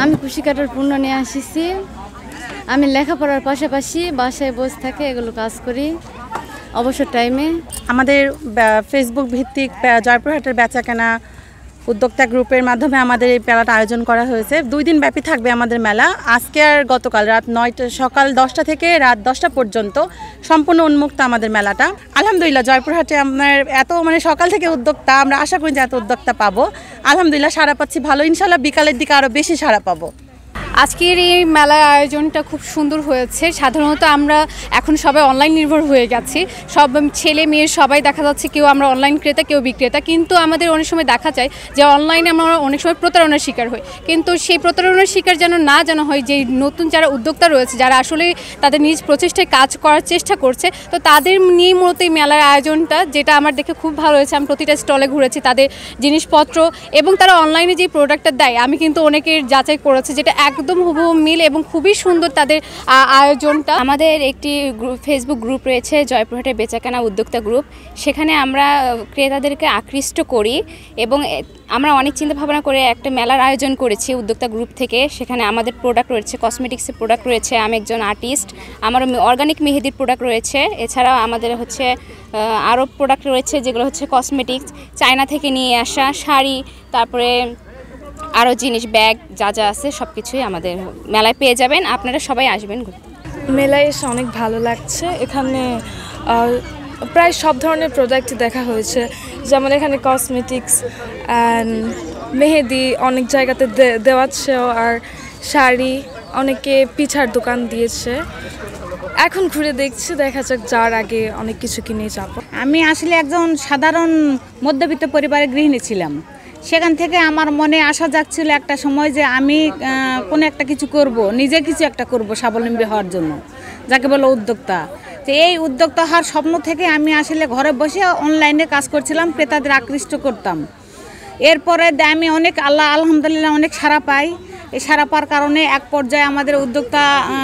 আমি কুশি কাটার পণ্য নিয়ে আসিছি। আমি লেখাপড়ার পাশাপাশি বাসায় বসে থেকে এগুলো কাজ করি অবসর টাইমে। আমাদের ফেসবুক ভিত্তিক জয়পুরহাটের বেচাকেনা উদ্যোক্তা গ্রুপের মাধ্যমে আমাদের এই মেলাটা আয়োজন করা হয়েছে। 2 দিন ব্যাপী থাকবে আমাদের মেলা। আজকে আর গতকাল সকাল 10টা থেকে রাত 10টা পর্যন্ত সম্পূর্ণ উন্মুক্ত আমাদের মেলাটা। আলহামদুলিল্লাহ জয়পুরহাটে আপনার এত সকাল থেকে উদ্যোক্তা, আমরা আশা করি যে এত উদ্যোক্তা পাবো। আলহামদুলিল্লাহ সাড়া পাচ্ছি ভালো, ইনশাল্লাহ বিকালের দিকে আরও বেশি সাড়া পাবো। আজকের এই মেলার আয়োজনটা খুব সুন্দর হয়েছে। সাধারণত আমরা এখন সবাই অনলাইন নির্ভর হয়ে গেছি, সব ছেলে মেয়ে সবাই দেখা যাচ্ছে, কেউ আমরা অনলাইন ক্রেতা কেউ বিক্রেতা, কিন্তু আমাদের অনেক সময় দেখা যায় যে অনলাইনে আমরা অনেক সময় প্রতারণার শিকার হই। কিন্তু সেই প্রতারণার শিকার যেন হয় যে নতুন যারা উদ্যোক্তা রয়েছে, যারা আসলে তাদের নিজ প্রচেষ্টায় কাজ করার চেষ্টা করছে, তো তাদের নিয়ে মূলত এই মেলার আয়োজনটা, যেটা আমার দেখে খুব ভালো হয়েছে। আমি প্রতিটা স্টলে ঘুরেছি, তাদের জিনিসপত্র এবং তারা অনলাইনে যে প্রোডাক্টটা দেয় আমি কিন্তু অনেকের যাচাই করেছি, যেটা একদম হুবহু মিল এবং খুবই সুন্দর তাদের আয়োজনটা। আমাদের একটি ফেসবুক গ্রুপ রয়েছে জয়পুরহাটের বেচাকেনা উদ্যোক্তা গ্রুপ। সেখানে আমরা ক্রেতাদেরকে আকৃষ্ট করি এবং আমরা অনেক চিন্তা ভাবনা করে একটা মেলার আয়োজন করেছি উদ্যোক্তা গ্রুপ থেকে। সেখানে আমাদের প্রোডাক্ট রয়েছে, কসমেটিক্সের প্রোডাক্ট রয়েছে, আমি একজন আর্টিস্ট, আমার অর্গানিক মেহেদির প্রোডাক্ট রয়েছে, এছাড়াও আমাদের হচ্ছে আরও প্রোডাক্ট রয়েছে যেগুলো হচ্ছে কসমেটিক্স, চায়না থেকে নিয়ে আসা শাড়ি, তারপরে আরও জিনিস, ব্যাগ যা যা আছে সব কিছুই আমাদের মেলায় পেয়ে যাবেন। আপনারা সবাই আসবেন ঘুরতে। মেলায় এসে অনেক ভালো লাগছে। এখানে প্রায় সব ধরনের প্রোডাক্ট দেখা হয়েছে, যেমন এখানে কসমেটিক্স অ্যান্ড মেহেদি অনেক জায়গাতে দেওয়াচ্ছেও, আর শাড়ি, অনেকে পিঠার দোকান দিয়েছে। এখন ঘুরে দেখছি, দেখা যাক যার আগে অনেক কিছু কিনে যাব। আমি আসলে একজন সাধারণ মধ্যবিত্ত পরিবারের গৃহিণী ছিলাম। সেখান থেকে আমার মনে আসা যাচ্ছিল একটা সময় যে আমি কোনো একটা কিছু করব, নিজে কিছু একটা করব স্বাবলম্বী হওয়ার জন্য, যাকে বলো উদ্যোক্তা। তো এই উদ্যোক্তা হওয়ার স্বপ্ন থেকে আমি আসলে ঘরে বসে অনলাইনে কাজ করছিলাম, ক্রেতাদের আকৃষ্ট করতাম। এরপরে আমি অনেক আলহামদুলিল্লাহ অনেক সাড়া পাই। এই সাড়া পাওয়ার কারণে এক পর্যায়ে আমাদের উদ্যোক্তা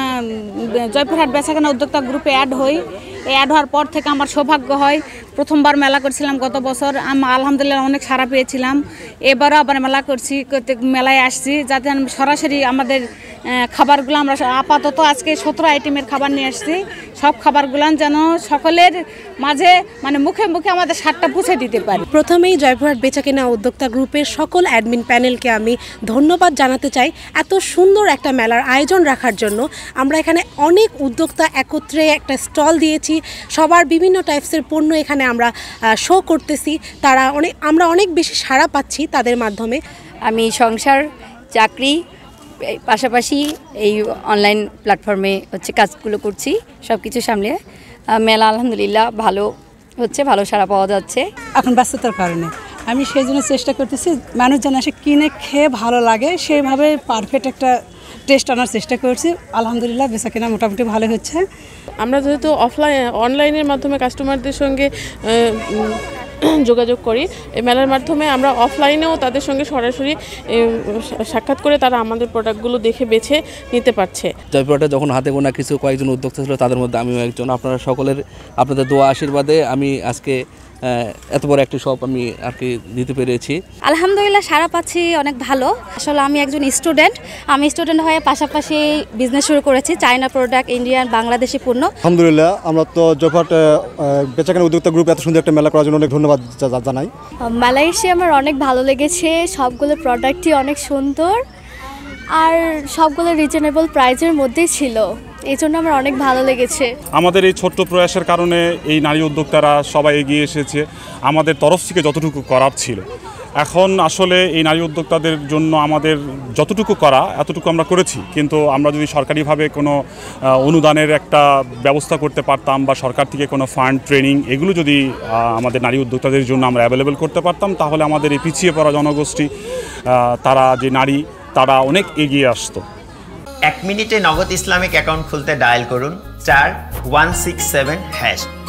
জয়পুরহাট বেচাকেনা উদ্যোক্তা গ্রুপে অ্যাড হই। এই অ্যাড হওয়ার পর থেকে আমার সৌভাগ্য হয়, প্রথমবার মেলা করছিলাম গত বছর, আমি আলহামদুলিল্লাহ অনেক সাড়া পেয়েছিলাম। এবারও আবার মেলা করছি, মেলায় আসছি যাতে সরাসরি আমাদের খাবারগুলো আমরা আপাতত আজকে 17 আইটেমের খাবার নিয়ে আসছি। সব খাবারগুলো যেন সকলের মাঝে মুখে মুখে আমাদের স্বাদটা পৌঁছে দিতে পারি। প্রথমেই জয়পুরহাট বেচাকেনা উদ্যোক্তা গ্রুপের সকল অ্যাডমিন প্যানেলকে আমি ধন্যবাদ জানাতে চাই এত সুন্দর একটা মেলার আয়োজন রাখার জন্য। আমরা এখানে অনেক উদ্যোক্তা একত্রে একটা স্টল দিয়েছি, সবার বিভিন্ন টাইপসের পণ্য এখানে আমরা শো করতেছি, আমরা অনেক বেশি সাড়া পাচ্ছি তাদের মাধ্যমে। আমি সংসার, চাকরি পাশাপাশি এই অনলাইন প্ল্যাটফর্মে হচ্ছে কাজগুলো করছি, সব কিছু সামলে মেলা আলহামদুলিল্লাহ ভালো হচ্ছে, ভালো সাড়া পাওয়া যাচ্ছে। এখন ব্যস্ততার কারণে আমি সেই জন্য চেষ্টা করতেছি মানুষ যেন এসে কিনে খেয়ে ভালো লাগে, সেভাবে পারফেক্ট একটা টেস্ট আনার চেষ্টা করছি। আলহামদুলিল্লাহ বেচাকেনা মোটামুটি ভালো হচ্ছে। আমরা যেহেতু অনলাইনের মাধ্যমে কাস্টমারদের সঙ্গে যোগাযোগ করি, এই মেলার মাধ্যমে আমরা অফলাইনেও তাদের সঙ্গে সরাসরি সাক্ষাৎ করে তারা আমাদের প্রোডাক্টগুলো দেখে বেছে নিতে পারছে। জয়পুরহাটে যখন হাতে গোনা কয়েকজন উদ্যোক্তা ছিল, তাদের মধ্যে আমিও একজন। আপনাদের দোয়া আশীর্বাদে আমি আজকে এত বড় একটি শপ আমি আর কি দিতে পেরেছি। আলহামদুলিল্লাহ সাড়া পাচ্ছি অনেক ভালো। আসলে আমি একজন স্টুডেন্ট, হয়ে পাশাপাশি বিজনেস শুরু করেছি, চায়না প্রোডাক্ট, ইন্ডিয়ান, বাংলাদেশি পণ্য। আলহামদুলিল্লাহ আমরা তো জয়পুরহাট বেচাকেনা উদ্যোক্তা গ্রুপ এত সুন্দর একটা মেলা করার জন্য অনেক ধন্যবাদ জানাই। মেলায় এসে আমার অনেক ভালো লেগেছে, সবগুলো প্রোডাক্টই অনেক সুন্দর আর সবগুলো রিজনেবল প্রাইসের মধ্যেই ছিল, এই জন্য আমার অনেক ভালো লেগেছে। আমাদের এই ছোট্ট প্রয়াসের কারণে এই নারী উদ্যোক্তারা সবাই এগিয়ে এসেছে। আমাদের তরফ থেকে যতটুকু করার ছিল, এখন আসলে এই নারী উদ্যোক্তাদের জন্য আমাদের যতটুকু করা এতটুকু আমরা করেছি, কিন্তু আমরা যদি সরকারিভাবে কোনো অনুদানের একটা ব্যবস্থা করতে পারতাম বা সরকার থেকে কোনো ফান্ড, ট্রেনিং এগুলো যদি আমাদের নারী উদ্যোক্তাদের জন্য আমরা অ্যাভেলেবেল করতে পারতাম, তাহলে আমাদের এই পিছিয়ে পড়া জনগোষ্ঠী, তারা যে নারী, তারা অনেক এগিয়ে আসতো। 1 মিনিটে নগদ ইসলামিক অ্যাকাউন্ট খুলতে ডায়াল করুন *167#।